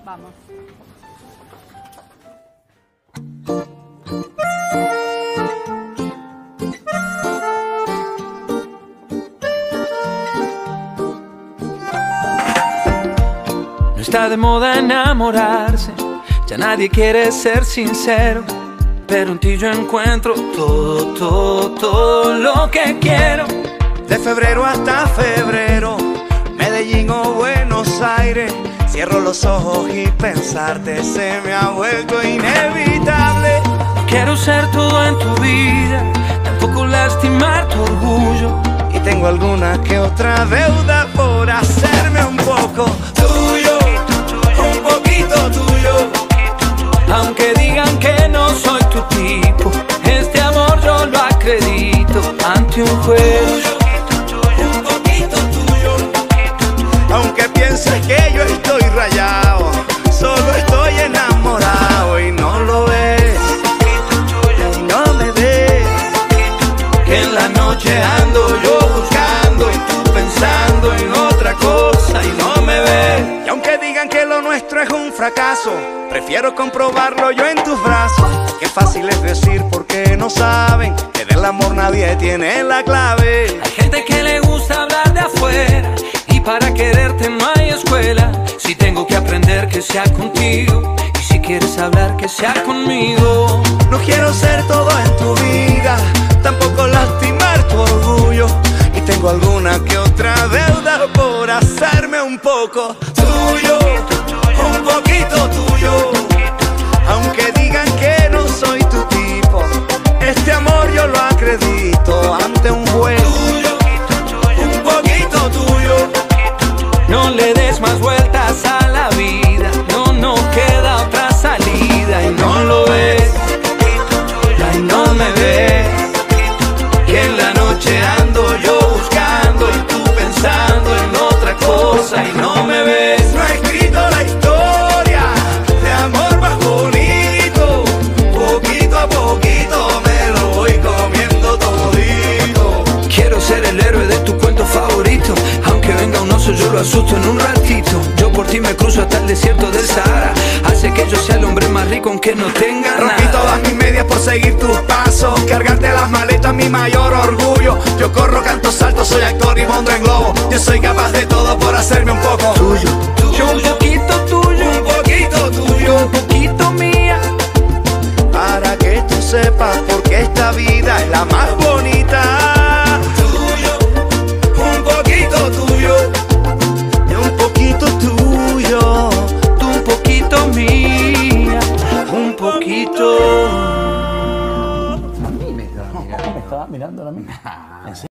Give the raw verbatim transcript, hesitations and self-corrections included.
Vamos. No está de moda enamorarse, ya nadie quiere ser sincero, pero en ti yo encuentro todo, todo, todo lo que quiero. De febrero hasta febrero, Medellín o Buenos Aires, cierro los ojos y pensarte se me ha vuelto inevitable. Quiero ser todo en tu vida, tampoco lastimar tu orgullo. Y tengo alguna que otra deuda por hacerme un poco tuyo, un poquito tuyo. Aunque digan que no soy tu tipo, este amor yo lo acredito ante un juez. Un poquito tuyo. Aunque pienses que yo estoy rayado, solo estoy enamorado y no lo ves, y no me ves. Que en la noche ando yo buscando y tú pensando en otra cosa y no me ves. Y aunque digan que lo nuestro es un fracaso, prefiero comprobarlo yo en tus brazos. Qué fácil es decir porque no saben que del amor nadie tiene la clave. Hay gente que le gusta hablar de afuera y para quererte no hay escuela. Si tengo que aprender que sea contigo y si quieres hablar que sea conmigo. No quiero ser todo en tu vida, tampoco lastimar tu orgullo. Y tengo alguna que otra deuda por hacerme un poco tuyo, un poquito tuyo. Aunque digan que no soy tu tipo, este amor yo lo acredito ante un juez. Un poquito tuyo. No le des más vueltas a la vida, no, no queda otra salida y no lo ves, y no me ves. Que en la noche ando yo buscando y tú pensando en otra cosa y no me ves. No he escrito la historia de amor más bonito, poquito a poquito me lo voy comiendo todito. Quiero ser el héroe de tu cuento favorito, aunque venga un oso yo lo asusto en un ratito. Yo por ti me cruzo hasta el desierto del Sahara, hace que yo sea el hombre más rico aunque no tenga nada. Rompí todas mis medias por seguir tus pasos, cargarte las maletas mi mayor orgullo. Yo corro, canto, salto, soy actor y monto en globo. Yo soy capaz de todo por hacerme un poco tuyo, tuyo, un poquito tuyo, un poquito tuyo, un poquito mía. Para que tú sepas porque esta vida es la más bonita. Tuyo, un poquito tuyo, un poquito tuyo, tú un poquito mía, un poquito. A mí me estaba mirando, me estaba mirando a mí.